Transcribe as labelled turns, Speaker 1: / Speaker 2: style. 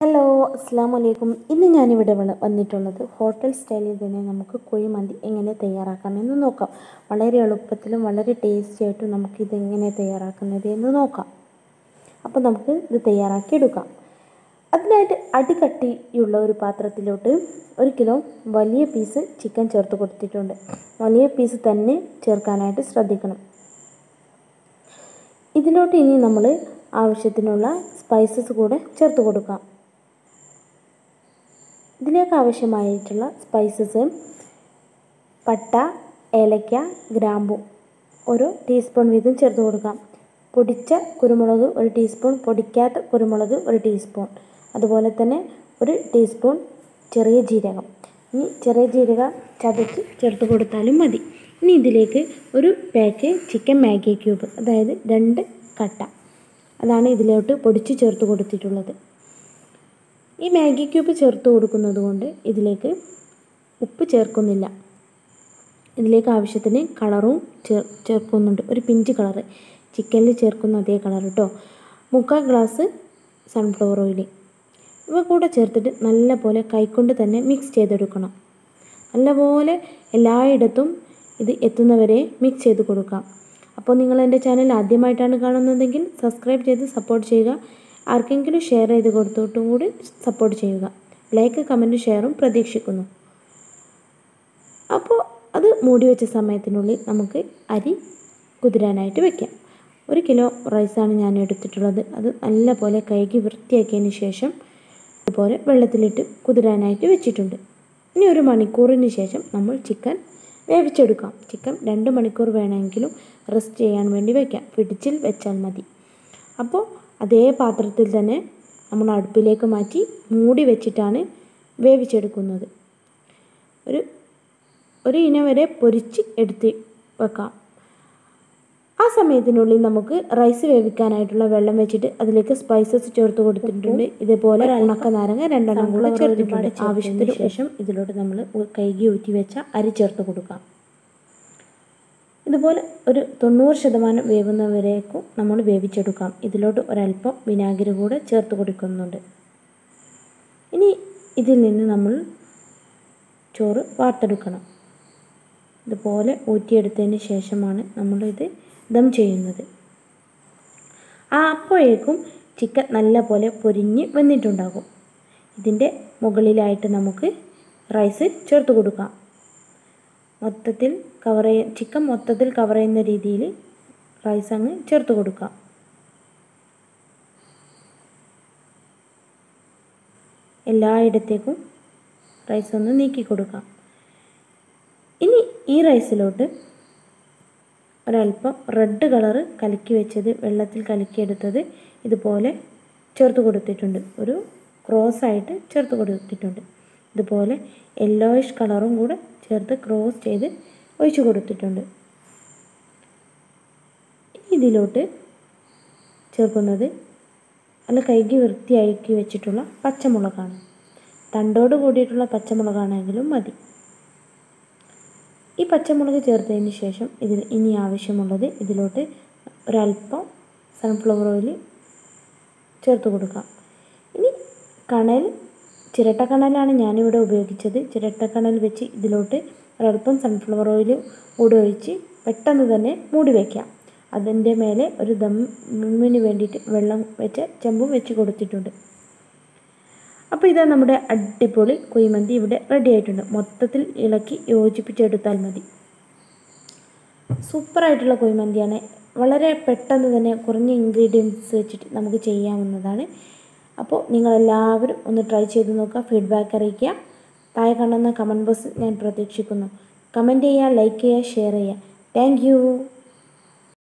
Speaker 1: Hello അസ്സാം വലൈക്കും. ഇന്ന് ഞാനിവിടെ വന്നിട്ടുള്ളത് ഹോട്ടൽ സ്റ്റൈലിൽ തന്നെ നമുക്ക് കുഴിമന്തി എങ്ങനെ തയ്യാറാക്കാമെന്ന് നോക്കാം. വളരെ എളുപ്പത്തിലും വളരെ ടേസ്റ്റി ആയിട്ടും നമുക്കിതെങ്ങനെ തയ്യാറാക്കുന്നത് എന്ന് നോക്കാം. അപ്പോൾ നമുക്ക് ഇത് തയ്യാറാക്കിയെടുക്കാം. അതിനായിട്ട് അടികട്ടിയുള്ള ഒരു പാത്രത്തിലോട്ട് 1 കിലോ വലിയ പീസ് ചിക്കൻ ചേർത്ത് കൊടുത്തിട്ടുണ്ട്. വലിയ പീസ് തന്നെ ചേർക്കാനായിട്ട് ശ്രദ്ധിക്കണം. ഇതിലോട്ട് ഇനി നമ്മൾ ആവശ്യത്തിനുള്ള സ്പൈസസ് കൂടെ ചേർത്ത് കൊടുക്കാം. ഇതിലേക്ക് ആവശ്യമായിട്ടുള്ള സ്പൈസസ് പട്ട, ഏലക്ക, ഗ്രാമ്പു ഓരോ ടീസ്പൂൺ വീതം ചേർത്ത് കൊടുക്കാം. പൊടിച്ച കുരുമുളക് 1 ടീസ്പൂൺ, പൊടിക്കാത്ത കുരുമുളക് 1 ടീസ്പൂൺ, അതുപോലെ തന്നെ 1 ടീസ്പൂൺ ചെറിയ ജീരകം. ഇനി ചെറിയ ജീരകം ചതച്ച് ചേർത്ത് കൊടുത്താലും മതി. ഇനി ഇതിലേക്ക് ഒരു പാക്ക് ചിക്കൻ മാഗി ക്യൂബ്, അതായത് 2 കട്ട, അതാണ് ഇതിലോട്ട് പൊടിച്ച് ചേർത്ത് കൊടുത്തിട്ടുള്ളത്. ഈ മാഗി ക്യൂബ് ചേർത്ത് കൊടുക്കുന്നത് കൊണ്ട് ഇതിലേക്ക് ഉപ്പ് ചേർക്കുന്നില്ല. ഇതിലേക്ക് ആവശ്യത്തിന് കളറും ചേർക്കുന്നുണ്ട്. ഒരു പിഞ്ച് കളറ്, ചിക്കനിൽ ചേർക്കുന്ന അതേ കളർ കേട്ടോ. 3/4 ഗ്ലാസ് സൺഫ്ലവർ ഓയിൽ ഇവ കൂടെ ചേർത്തിട്ട് നല്ലപോലെ കൈകൊണ്ട് തന്നെ മിക്സ് ചെയ്തെടുക്കണം. നല്ലപോലെ എല്ലായിടത്തും ഇത് എത്തുന്നവരെ മിക്സ് ചെയ്ത് കൊടുക്കാം. അപ്പോൾ നിങ്ങൾ എൻ്റെ ചാനൽ ആദ്യമായിട്ടാണ് കാണുന്നതെങ്കിൽ സബ്സ്ക്രൈബ് ചെയ്ത് സപ്പോർട്ട് ചെയ്യുക. ആർക്കെങ്കിലും ഷെയർ ചെയ്ത് കൊടുത്തിട്ടും കൂടി സപ്പോർട്ട് ചെയ്യുക. ലൈക്ക്, കമൻറ്റ്, ഷെയറും പ്രതീക്ഷിക്കുന്നു. അപ്പോൾ അത് മൂടി വെച്ച സമയത്തിനുള്ളിൽ നമുക്ക് അരി കുതിരാനായിട്ട് വെക്കാം. 1 കിലോ റൈസാണ് ഞാൻ എടുത്തിട്ടുള്ളത്. അത് നല്ലപോലെ കഴുകി വൃത്തിയാക്കിയതിന് ശേഷം ഇതുപോലെ വെള്ളത്തിലിട്ട് കുതിരാനായിട്ട് വെച്ചിട്ടുണ്ട്. ഇനി 1 മണിക്കൂറിന് ശേഷം നമ്മൾ ചിക്കൻ വേവിച്ചെടുക്കാം. ചിക്കൻ 2 മണിക്കൂർ വേണമെങ്കിലും റെസ്റ്റ് ചെയ്യാൻ വേണ്ടി വയ്ക്കാം. ഫ്രിഡ്ജിൽ വെച്ചാൽ മതി. അപ്പോൾ അതേ പാത്രത്തിൽ തന്നെ നമ്മൾ അടുപ്പിലേക്ക് മാറ്റി മൂടി വെച്ചിട്ടാണ് വേവിച്ചെടുക്കുന്നത്. ഒരു ഇന വരെ പൊരിച്ച് എടുത്ത് വെക്കാം. ആ സമയത്തിനുള്ളിൽ നമുക്ക് റൈസ് വേവിക്കാനായിട്ടുള്ള വെള്ളം വെച്ചിട്ട് അതിലേക്ക് സ്പൈസസ് ചേർത്ത് കൊടുത്തിട്ടുണ്ട്. ഇതേപോലെ ഉണക്ക നാരങ്ങ 2 കൂടെ ചേർത്തിട്ടുണ്ട്. ആവശ്യത്തിന് ശേഷം ഇതിലോട്ട് നമ്മൾ കഴുകി ഊറ്റി വെച്ച അരി ചേർത്ത് കൊടുക്കാം. ഇതുപോലെ ഒരു 90% വേവുന്നവരേക്കും നമ്മൾ വേവിച്ചെടുക്കാം. ഇതിലോട്ട് ഒരല്പം വിനാഗിരി കൂടെ ചേർത്ത് കൊടുക്കുന്നുണ്ട്. ഇനി ഇതിൽ നിന്ന് നമ്മൾ ചോറ് വാർത്തെടുക്കണം. ഇതുപോലെ ഊറ്റിയെടുത്തതിന് ശേഷമാണ് നമ്മളിത് ദം ചെയ്യുന്നത്. അപ്പോഴേക്കും ചിക്കൻ നല്ല പൊരിഞ്ഞ് വന്നിട്ടുണ്ടാകും. ഇതിൻ്റെ മുകളിലായിട്ട് നമുക്ക് റൈസ് ചേർത്ത് കൊടുക്കാം. ചിക്കൻ മൊത്തത്തിൽ കവർ ചെയ്യുന്ന രീതിയിൽ റൈസ് അങ്ങ് ചേർത്ത് കൊടുക്കാം. എല്ലായിടത്തേക്കും റൈസ് ഒന്ന് നീക്കി കൊടുക്കാം. ഇനി ഈ റൈസിലോട്ട് ഒരല്പം റെഡ് കളറ് കലക്കി വെച്ചത്, വെള്ളത്തിൽ കലക്കിയെടുത്തത് ഇതുപോലെ ചേർത്ത് കൊടുത്തിട്ടുണ്ട്. ഒരു ക്രോസായിട്ട് ചേർത്ത് കൊടുത്തിട്ടുണ്ട്. ഇതുപോലെ യെല്ലോയിഷ് കളറും കൂടെ ചേർത്ത് ക്രോസ് ചെയ്ത് ഒഴിച്ചു കൊടുത്തിട്ടുണ്ട്. ഇതിലോട്ട് ചേർക്കുന്നത് നല്ല കഴുകി വൃത്തിയാക്കി വെച്ചിട്ടുള്ള പച്ചമുളകാണ്. തണ്ടോട് കൂടിയിട്ടുള്ള പച്ചമുളകാണെങ്കിലും മതി. ഈ പച്ചമുളക് ചേർത്തതിന് ശേഷം ഇനി ആവശ്യമുള്ളത് ഇതിലോട്ട് ഒരല്പം സൺഫ്ലവർ ഓയിൽ ചേർത്ത് കൊടുക്കാം. ഇനി ചിരട്ടക്കണലാണ് ഞാനിവിടെ ഉപയോഗിച്ചത്. ചിരട്ടക്കണൽ വെച്ച് ഇതിലോട്ട് ഒരല്പം സൺഫ്ലവർ ഓയിൽ കൂടി ഒഴിച്ച് പെട്ടെന്ന് തന്നെ മൂടി വയ്ക്കാം. അതിൻ്റെ മേലെ ഒരു ദമ്മിന് വേണ്ടിയിട്ട് വെള്ളം വെച്ച ചെമ്പും വെച്ച് കൊടുത്തിട്ടുണ്ട്. അപ്പോൾ ഇതാ നമ്മുടെ അടിപൊളി കുഴിമന്തി ഇവിടെ റെഡി ആയിട്ടുണ്ട്. മൊത്തത്തിൽ ഇളക്കി യോജിപ്പിച്ചെടുത്താൽ മതി. സൂപ്പറായിട്ടുള്ള കുഴിമന്തിയാണ്. വളരെ പെട്ടെന്ന് തന്നെ കുറഞ്ഞ ഇൻഗ്രീഡിയൻസ് വെച്ചിട്ട് നമുക്ക് ചെയ്യാവുന്നതാണ്. അപ്പോൾ നിങ്ങളെല്ലാവരും ഒന്ന് ട്രൈ ചെയ്ത് നോക്കുക. ഫീഡ്ബാക്ക് അറിയിക്കുക. താഴെ കാണുന്ന കമൻറ്റ് ബോക്സ് ഞാൻ പ്രതീക്ഷിക്കുന്നു. കമൻറ്റ് ചെയ്യുക, ലൈക്ക് ചെയ്യുക, ഷെയർ ചെയ്യുക. Thank U.